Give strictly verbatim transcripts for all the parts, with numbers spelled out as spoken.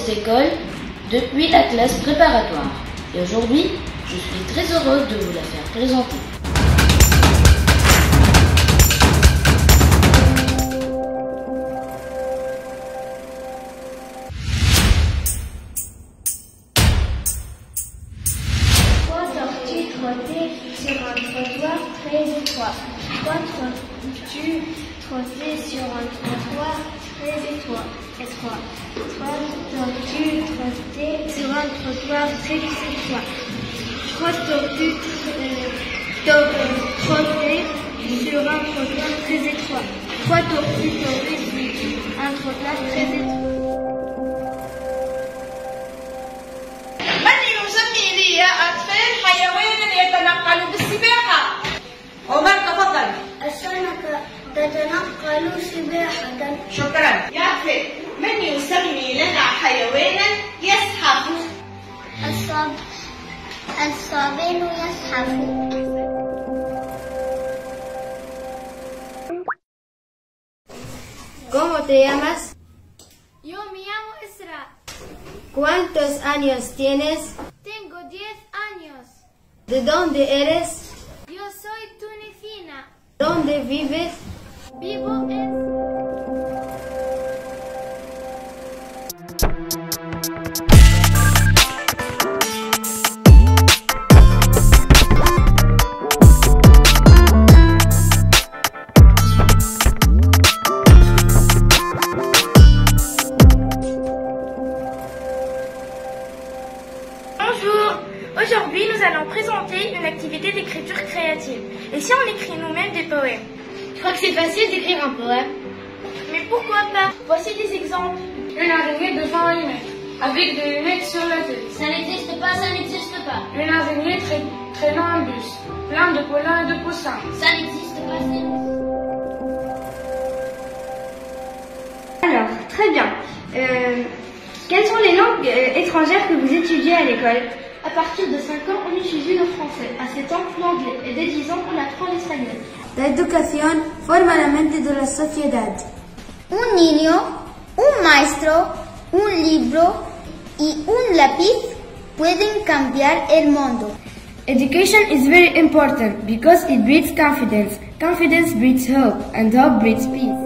cette école depuis la classe préparatoire. Et aujourd'hui, je suis très heureuse de vous la faire présenter. Trois tortues trottaient sur un trottoir très étroit. Trois tortues trottaient sur un trottoir très étroit. étroit. Trois tortues trottaient sur un trottoir très étroit. Trois tortues trottaient sur un trottoir très étroit. Trois tortues trottaient sur un trottoir très étroit. من يسمي لي يا أطفال حيوانا يتنقل بالسباحة؟ عمر تفضل. السمكة تتنقل سباحة. شكرا. يا أطفال من يسمي لنا حيوانا يزحف؟ الصاب الصابين يزحف. ¿Cómo te llamas? Yo me llamo Isra. ¿Cuántos años tienes? Tengo diez años. ¿De dónde eres? Yo soy tunecina. ¿Dónde vives? Vivo en... Bonjour, aujourd'hui nous allons présenter une activité d'écriture créative. Et si on écrit nous-mêmes des poèmes? Je crois que c'est facile d'écrire un poème. Mais pourquoi pas? Voici des exemples. Une araignée devant un lunettes, avec des lunettes sur la tête. Ça n'existe pas, ça n'existe pas. Une araignée tra traînant un bus, plein de poulains et de poussins. Ça n'existe pas, c'est... Alors, très bien. Euh, quelles sont les langues euh, étrangères que vous étudiez à l'école? À partir de cinq ans, on étudie le français. À sept ans, l'anglais. Et dès dix ans, on apprend l'espagnol. La educación forma la mente de la sociedad. Un niño, un maestro, un libro y un lápiz pueden cambiar el mundo. Education is very important because it breeds confidence. Confidence breeds hope, and hope breeds peace.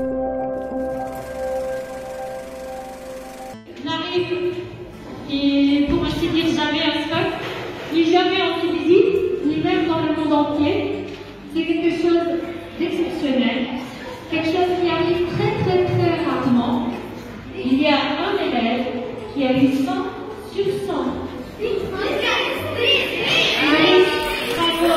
N'arrive et pour ainsi dire jamais à stock, ni jamais en Tunisie, ni même dans le monde entier. C'est quelque chose d'exceptionnel, quelque chose qui arrive très très très rarement. Il y a un élève qui a eu cent sur cent. Oui, bravo.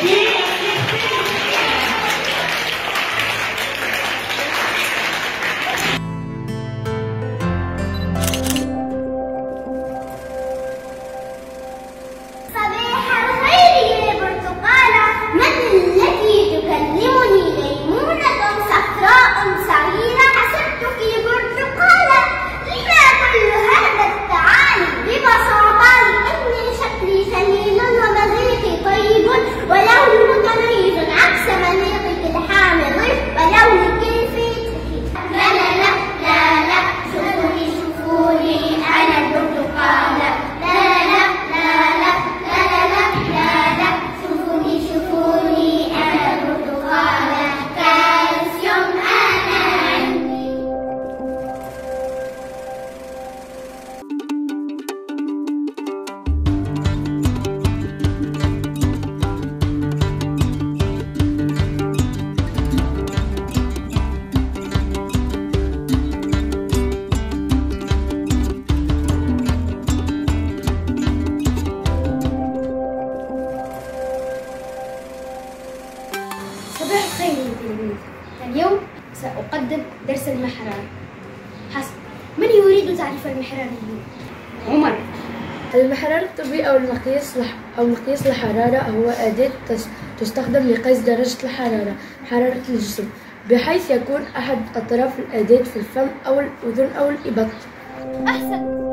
صباح الخير يا تلاميذ. اليوم سأقدم درس المحرار. حسب من يريد تعريف المحرار اليوم؟ عمر. المحرار الطبي أو المقياس أو مقياس الحرارة هو أداة تستخدم لقياس درجة الحرارة حرارة الجسم، بحيث يكون أحد أطراف الأداة في الفم أو الأذن أو الإبط. أحسن.